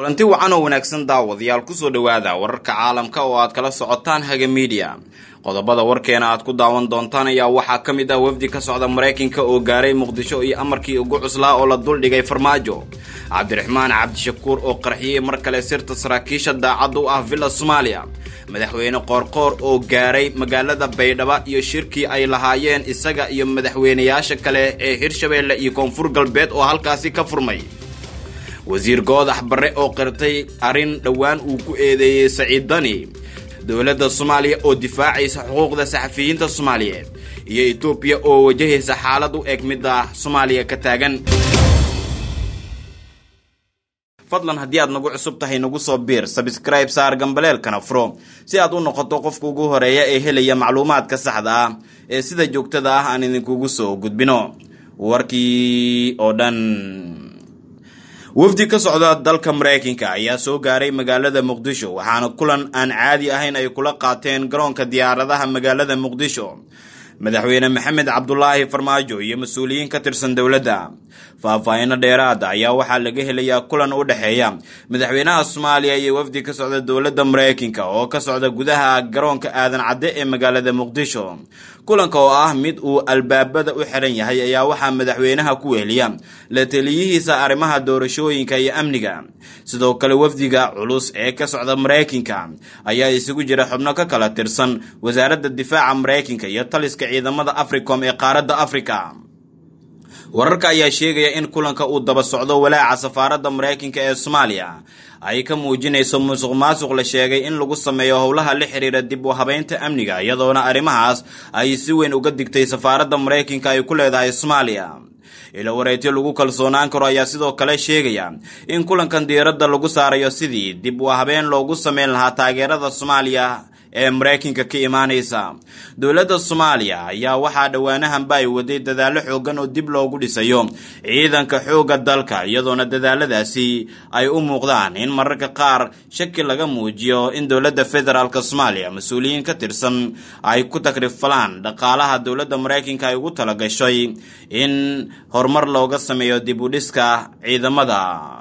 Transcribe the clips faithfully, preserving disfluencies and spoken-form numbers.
kulanti wacan oo wanaagsan daawadayaal ku soo dhawaada wararka caalamka oo aad kala socotaan Haga Media. qodobada warkeena aad ku daawan doontaan ayaa waxaa ka mid ah wafdi ka socda Mareykanka oo gaaray Muqdisho iyo amarkii ugu cuslaa oo la dul dhigay Farmaajo. Cabdiraxmaan Cabdishakuur oo qarxiyay mar kale sirta saraakiisha daacad u ah Villa Soomaaliya. madaxweyne Qoorqoor oo gaaray magaalada Baydhabo iyo shirkii ay lahaayeen isaga iyo madaxweynayaasha kale ee Hirshabeelle iyo Koonfur Galbeed oo halkaasi ka furmay. wasiir Goodax Barre oo qirtay arin dhawaan uu ku eedeeyay Saciid Dani. dowladda Soomaaliya oo difaacaysa xuquuqda saxafiyiinta Soomaaliyeed iyo Itoobiya oo wajahaysa xaalad u eg mid ah Soomaaliya ka taagan. fadlan haddii aad nagu cusub tahay nagu soo biir subscribe saar gambaleelkana furo si aad u noqoto qofka ugu horeeya ee helaya macluumaadka saxda ah ee sida joogtada ah aan idinkugu soo gudbino. warkii oo dhan wafdi ka socda dalka Mareykanka ayaa soo gaaray magaalada Muqdisho waxaana kulan aan caadi ahayn ay kula qaateen garoonka diyaaradaha magaalada Muqdisho madaxweyne Maxamed Cabdullaahi Farmaajo iyo mas'uuliyiin ka tirsan dawladda. faahfaahin dheeraad ah ayaa waxaa laga helayaa kulan u dhaxeeya madaxweynaha Soomaaliya iyo wafdi ka socda dawladda Mareykanka oo ka socda gudaha garoonka Aadan Cadde ee magaalada Muqdisho. kulanka oo ah mid uu albaabada u xiran yahay ayaa waxaa madaxweynaha ku weeliya la taliyihiisa arrimaha doorashooyinka iyo amniga. sidoo kale wafdiga culus ee ka socda Mareykanka ayaa isugu jira xubno ka kala tirsan wasaaradda difaaca Mareykanka iyo taliska ciidamada Africom ee qaaradda Afrika. wararka ayaa sheegaya in kulanka uu daba socdo walaaca safaaradda Mareykanka ee Soomaaliya ay ka muujinayso musuqmaasuq la sheegay in lagu sameeyo howlaha la xiriira dib u habeynta amniga iyadoona arrimahaas ay si weyn uga digtay safaaradda Mareykanka ay ku leedahay Soomaaliya. ila wareegyo lagu kalsoonaan karo ayaa sidoo kale sheegaya in kulankan diiradda lagu saarayo sidii dib u habeen loogu sameyn lahaa taageerada Soomaaliya ee Mareykanka ka imaanaysa. dowladda Soomaaliya ayaa waxaa dhawaanahanba ay waday dadaalo xoogan oo dib loogu dhisayo ciidanka xooga dalka iyadoona dadaaladaasi ay u muuqdaan in mararka qaar shaki laga muujiyo in dowladda federaalka Soomaaliya mas'uuliyiin ka tirsan ay ku takrifalaan dhaqaalaha dowladda Mareykanka ay ugu talagashay in horumar looga sameeyo dib u dhiska ciidamada.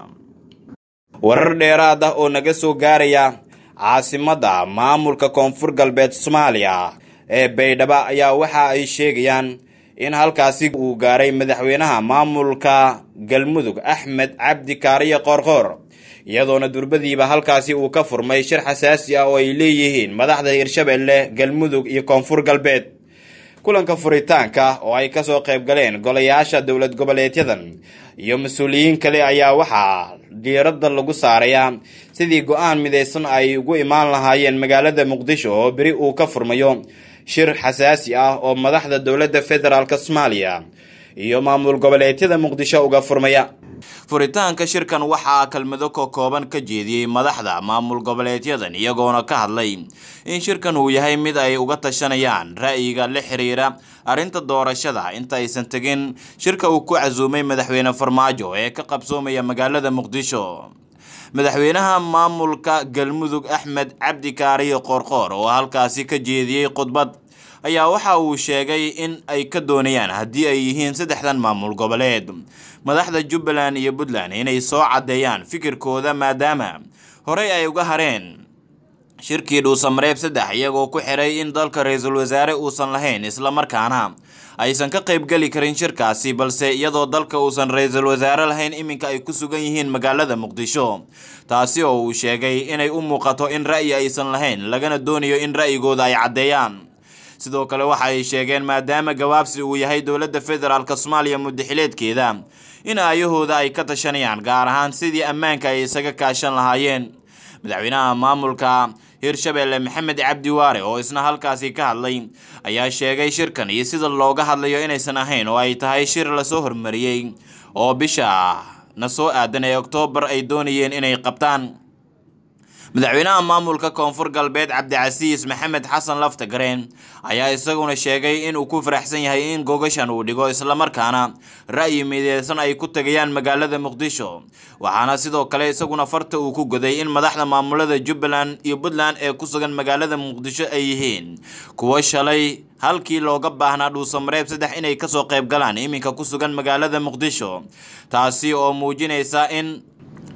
warar dheeraad ah oo naga soo gaaraya caasimada maamulka Koonfur Galbeed Soomaaliya ee Baydhabo ayaa waxa ay sheegayaan in halkaasi uu gaaray madaxweynaha maamulka Galmudug Axmed Cabdi Kaariye Qoorqoor iyadoona durbadiiba halkaasi uu ka furmay shir xasaasi ah oo ay leeyihiin madaxda Hirshabeelle, Galmudug iyo Koonfur Galbeed. kulanka furitaanka oo ay ka soo qayb galeen golayaasha dawlad goboleedyadan iyo mas'uuliyiin kale ayaa waxaa diiradda lagu saarayaa sidii go'aan midaysan ay ugu imaan lahaayeen magaalada Muqdisho oo bari uu ka furmayo shir xasaasi ah oo madaxda dawladda federaalka Soomaaliya iyo maamul goboleedyada Muqdisho uga furmaya. furitaanka shirkan waxaa kalmado ka kooban ka jeediyay madaxda maamul goboleedyadan iyagoona ka hadlay in shirkan uu yahay mid ay uga tashanayaan ra'yiga la xiriira arinta doorashada inta aysan tagin shirka uu ku casuumay madaxweyne Farmaajo ee ka qabsoomaya magaalada Muqdisho. madaxweynaha maamulka Galmudug Axmed Cabdi Kaariye Qoorqoor oo halkaasi ka jeediyay khudbad ayaa waxa uu sheegay in ay ka doonayaan haddii ay yihiin saddexdan maamul goboleed madaxda Jubbaland iyo Puntland inay soo cadeeyaan fikirkooda maadaama horey ay uga hareen shirkii dhuusamareeb saddex iyagoo ku xiray in dalka ra'iisul wasaare uusan lahayn isla markaana aysan ka qayb gali karin shirkaasi balse iyadoo dalka uusan ra'iisul wasaare lahayn iminka ay ku sugan yihiin magaalada Muqdisho taasi oo uu sheegay inay u muuqato in ra'yi aysan lahayn lagana doonayo in ra'yigooda ay cadeeyaan. sidoo kale waxa ay sheegeen maadaama gawaabsi uu yahay dowladda federaalka Soomaaliya muddaxileedkeeda in ayahooda ay ka tashanayaan gaar ahaan sidii ammaanka ay isaga kaashan lahaayeen. madaxweynaha maamulka Hirshabeelle Maxamed Cabdi Waare oo isna halkaasi ka hadlay ayaa sheegay shirkan iyo sida looga hadlayo inaysan ahayn oo ay tahay shir la soo hormariyay oo bisha na soo aadan ee Oktoobar ay doonayeen inay qabtaan. madaxweynaha maamulka Koonfur Galbeed Cabdicasiis Maxamed Xasan Laftagareen ayaa isaguna sheegay in uu ku faraxsan yahay in gogashan uu dhigo isla markaana ra'yi midaysan ay ku tagayaan magaalada Muqdisho. waxaana sidoo kale isaguna farta uu ku goday in madaxda maamulada Jubbaland iyo Puntland ee ku sugan magaalada Muqdisho ay yihiin kuwa shalay halkii looga baahnaa dhuusamareeb saddex inay ka soo qayb galaan iminka ku sugan magaalada Muqdisho taasi oo muujinaysa in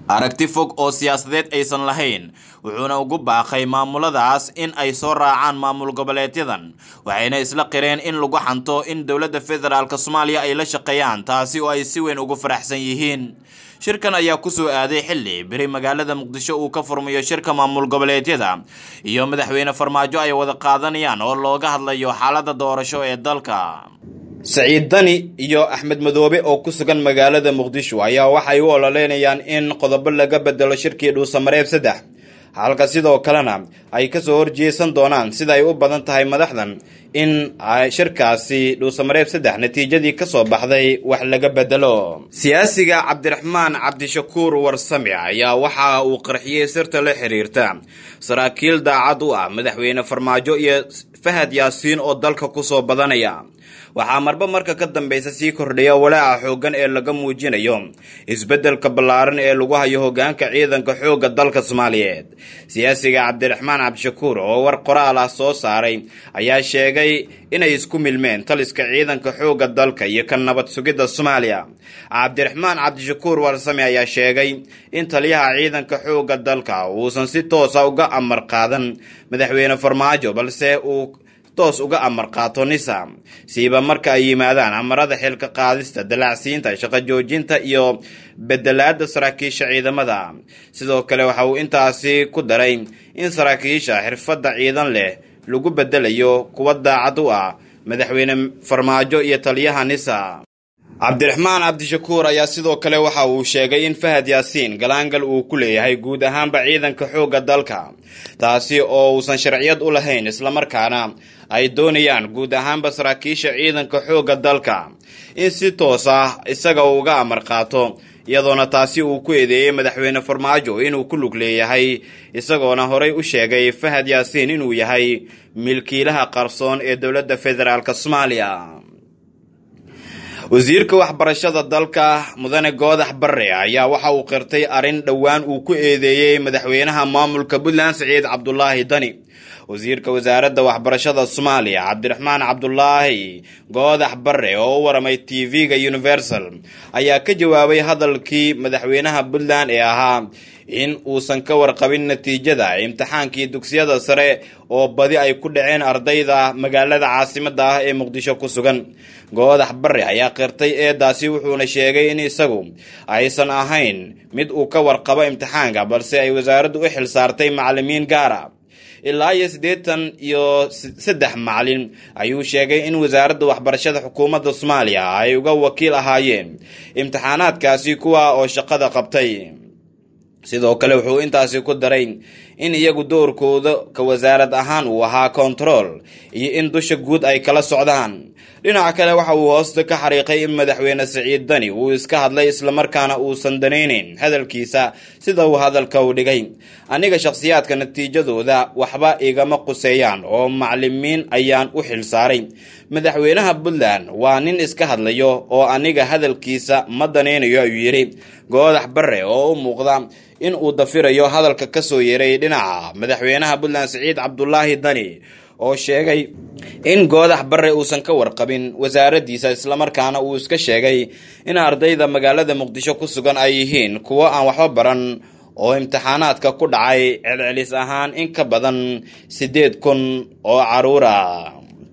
aragti fog oo siyaasadeed aysan lahayn wuxuuna ugu baaqay maamuladaas in ay soo raacaan maamul goboleedyadan waxayna isla qireen in lagu xanto in dowladda federaalka Soomaaliya ay la shaqeeyaan taasi oo ay si weyn ugu faraxsan yihiin shirkan ayaa ku soo aaday xilli bari magaalada Muqdisho uu ka furmayo shirka maamul goboleedyada iyo madaxweyne Farmaajo ay wada qaadanayaan oo looga hadlayo xaaladda doorasho ee dalka Saciid Dani iyo Axmed Madoobe oo ku sugan magaalada Muqdisho ayaa waxay u ololeynayaan in qodobo laga bedelo shirkii Dhuusamareeb saddex halka sidoo kalena ay ka soo horjeesan doonaan sida ay u badan tahay madaxdan in shirkaasi Dhuusamareeb saddex natiijadii ka soo baxday wax laga bedelo siyaasiga Cabdiraxmaan Cabdishakuur Warsame ayaa waxa uu qarxiyay sirta la xiriirta saraakiil daacad u ah madaxweyne Farmaajo iyo Fahad Yaasiin oo dalka ku soo badanaya waxaa marba marka ka dambaysa sii kordhaya walaaca xoogan ee laga muujinayo isbeddelka ballaaran ee lagu hayo hoggaanka ciidanka xoogga dalka Soomaaliyeed siyaasiga Cabdiraxmaan Cabdishakuur oo war qoraal ah soo saaray ayaa sheegay inay isku milmeen taliska ciidanka xoogga dalka iyo kan nabad sugidda Soomaaliya Cabdiraxmaan Cabdishakuur Warsame ayaa sheegay in taliyaha ciidanka xoogga dalka uusan si toos ah uga amar qaadan madaxweyne Farmaajo balse uu toos uga amar qaato nisa siiba marka ay yimaadaan amarada xilka qaadista dalacsiinta shaqo joojinta iyo bedelaada saraakiisha ciidamada sidoo kale waxa uu intaasi ku daray in saraakiisha xirfadda ciidan leh lagu bedelayo kuwa daacad u ah madaxweyne Farmaajo iyo taliyaha nisa Cabdiraxmaan Cabdishakuur ayaa sidoo kale waxa uu sheegay in Fahad Yaasiin galaangal uu ku leeyahay guud ahaanba ciidanka xoogga dalka taasi oo uusan sharciyad u lahayn isla markaana ay doonayaan guud ahaanba saraakiisha ciidanka xoogga dalka in si toos ah isaga uga amar qaato iyadoona taasi uu ku eedeeyay madaxweyne Farmaajo inuu ku lug leeyahay isagoona horay u sheegay Fahad Yaasiin inuu yahay milkiilaha qarsoon ee dowladda federaalka Soomaaliya wasiirka waxbarashada dalka mudane Goodax Barre ayaa waxa uu qirtay arin dhawaan uu ku eedeeyay madaxweynaha maamulka Puntland Saciid Cabdullaahi Dani wasiirka wasaaradda waxbarashada Soomaaliya Cabdiraxmaan Cabdullaahi Goodax Barre oo waramay T V-ga Universal ayaa ka jawaabay hadalkii madaxweynaha Puntland ee ahaa in uusan ka warqabin natiijada imtixaankii dugsiyada sare oo badi ay ku dhaceen ardayda magaalada caasimadda ah ee Muqdisho ku sugan Goodax Barre ayaa qirtay eedaasi wuxuuna sheegay in isagu aysan ahayn mid uu ka warqabo imtixaanka balse ay wasaaraddu u xil saartay macallimiin gaar ah ilaa iyo siddeetan iyo saddex macallin ayuu sheegay in wasaaradda waxbarashada xukuumadda Soomaaliya ay uga wakiil ahaayeen imtixaanaadkaasi kuwa oo shaqada qabtay sidoo kale wuxuu intaasi ku daray in iyagu doorkooda ka wasaarad ahaan uu ahaa control iyo in dusha guud ay kala socdaan dhinaca kale waxa uu hoosta ka xariiqay in madaxweyne Saciid Dani uu iska hadlay isla markaana uusan daneynin hadalkiisa sida uu hadalka u dhigay aniga shakhsiyaadka natiijadooda waxba igama quseeyaan oo macallimiin ayaan u xil saaray madaxweynaha Puntland waa nin iska hadlayo oo aniga hadalkiisa ma daneynayo ayuu yiri Goodax Barre oo u muuqda in uu dafirayo hadalka ka soo yeeray dhinaca madaxweynaha Puntland Saciid Cabdullaahi Dani oo sheegay in Goodax Barre uusan ka warqabin wasaaraddiisa isla markaana uu iska sheegay in ardayda magaalada Muqdisho ku sugan ay yihiin kuwa aan waxba baran oo imtixaanaadka ku dhacay celcelis ahaan in ka badan siddeed kun oo caruur ah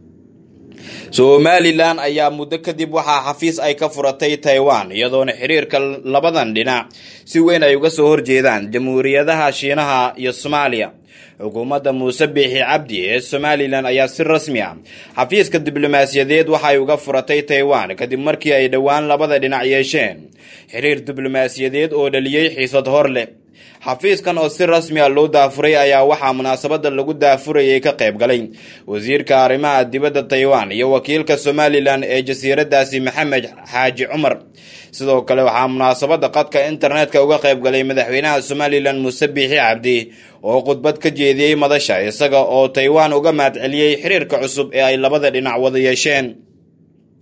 Somaliland ayaa muddo kadib waxa xafiis ay ka furatay Taiwan iyadoona xiriirka labadan dhinac si weyn ay uga soo horjeedaan jamhuuriyadaha Shiinaha iyo Soomaaliya xukuumadda Muuse Biixi Cabdi ee Somaliland ayaa si rasmi ah xafiiska diblomaasiyadeed waxa ay uga furatay Taiwan kadib markii ay dhawaan labada dhinac yeesheen xiriir diblomaasiyadeed oo dhaliyay xiisad hor leh xafiiskan oo si rasmi ah loo daafuray ayaa waxaa munaasabada lagu daafurayay ka qayb galay wasiirka arrimaha dibadda Taiwan iyo wakiilka Somaliland ee jasiiradaasi Maxamed Xaaji Cumar sidoo kale waxaa munaasabada qadka internetka uga qayb galay madaxweynaha Somaliland Muuse Biixi Cabdi oo khudbad ka jeediyay madasha isaga oo Taiwan uga mahadceliyay xiriirka cusub ee ay labada dhinac wada yeesheen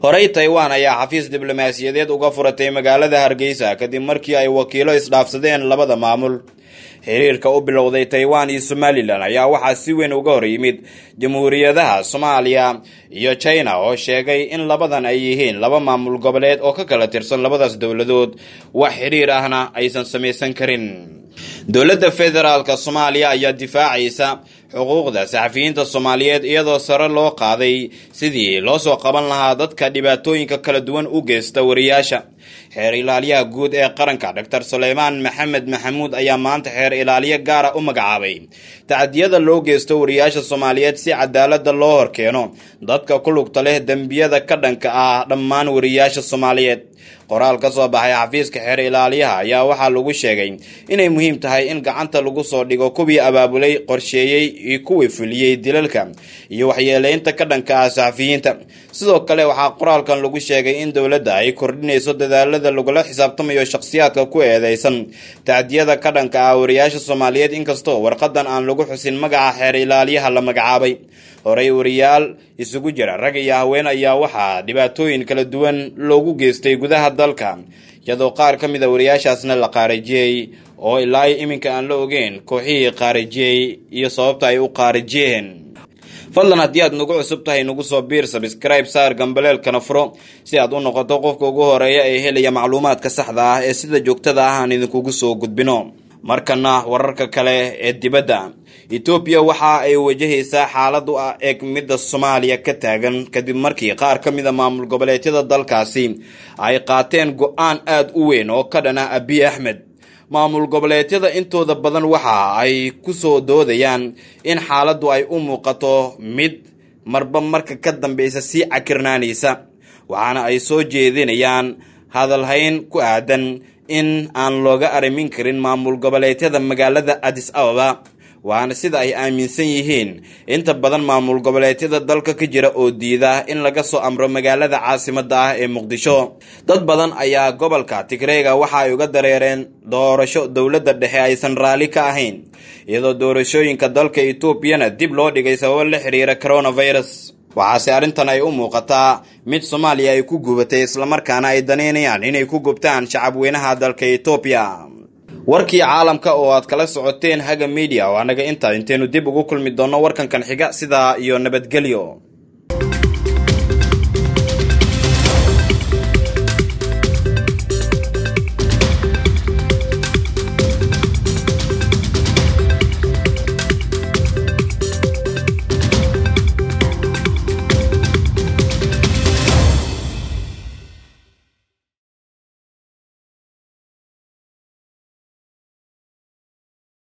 horey Taiwan ayaa xafiis diblomaasiyadeed uga furatay magaalada Hargeysa kadib markii ay wakiilo isdhaafsadeen labada maamul. xiriirka u bilowday Taiwan iyo Somaliland ayaa waxaa si weyn uga hor yimid jamhuuriyadaha Soomaaliya iyo China oo sheegay in labadan ay yihiin laba maamul goboleed oo ka kala tirsan labadaas dawladood wax xiriir ahna aysan samaysan karin. dowladda federaalka Soomaaliya ayaa difaacaysa xuquuqda saxafiyiinta Soomaaliyeed iyadoo sare loo qaaday sidii loo soo qaban lahaa dadka dhibaatooyinka kala duwan u geysta wariyaasha. xeer ilaaliyaha guud ee qaranka Doctor Suleymaan Maxamed Maxamuud ayaa maanta xeer ilaaliye gaar ah u magacaabay tacadiyada loo geysto wariyaasha Soomaaliyeed si cadaalad loo horkeeno dadka ku lugta leh dambiyada ka dhanka ah dhammaan wariyaasha Soomaaliyeed. qoraal ka soo baxay xafiiska xeer ilaaliyaha ayaa waxaa lagu sheegay inay muhiim tahay in gacanta lagu soo dhigo kuwii abaabulay qorsheeyay iyo kuwii fuliyay dilalka iyo waxyeeleynta ka dhanka ah saxafiyiinta. sidoo kale waxaa qoraalkan lagu sheegay in dowladda ay kordhinayso dadaalada lagula xisaabtamayo shakhsiyaadka ku eedeysan tacadiyada ka dhanka ah wariyaasha Soomaaliyeed inkastoo warqadan aan lagu xusin magaca xeer ilaaliyaha la magacaabay. horey wariyaal isugu jira rag iyo haween ayaa waxaa dhibaatooyin kala duwan loogu geystay gudaha dalka iyadoo qaar ka mid ah wariyaashaasna la qaarajiyay oo ilaa iminka aan la ogeyn kooxihii qaarajiyay iyo sababta ay u qaarajiyeen. fadlan haddii aad nagu cusub tahay nagu soo biir subscribe saar gambaleelkana furo si aad u noqoto qofka ugu horeeya ee helaya macluumaadka saxda ah ee sida joogtada ah aan idinkugu soo gudbino. markana wararka kale ee dibadda, Ethiopia waxa ay wajahaysaa xaalad u eg midda Soomaaliya ka taagan kadib markii qaar ka mid ah maamul goboleedyada dalkaasi ay qaateen go'aan aad u weyn oo ka dhana Abiy Ahmed. maamul goboleedyada intooda badan waxa ay ku soo doodayaan in xaaladdu ay u muuqato mid marba marka ka dambaysa si cakirnaanaysa, waxaana ay soo jeedinayaan hadalhayn ku aadan in aan looga arimin karin maamul goboleedyada magaalada Addis Ababa. waana sida ay aaminsan yihiin inta badan maamul goboleedyada dalka ka jira oo diida in laga soo amro magaalada caasimadda ah ee Muqdisho. dad badan ayaa gobolka Tigreega waxa ay uga dareereen doorasho dowladda dhexe aysan raali ka ahayn, iyadoo doorashooyinka dalka Ethiopia dib loo dhigay sababo la xiriira coronavirus. waxaase arrintan ay u muuqataa mid Soomaaliya ay ku gubatay isla markaana ay daneynayaan inay ku gubtaan shacab weynaha dalka Ethiopia. warkii caalamka oo aad kala socoteen Haga Media waa naga inta inteenu dib ugu kulmi doono warkan kan xiga sida iyo nabadgelyo.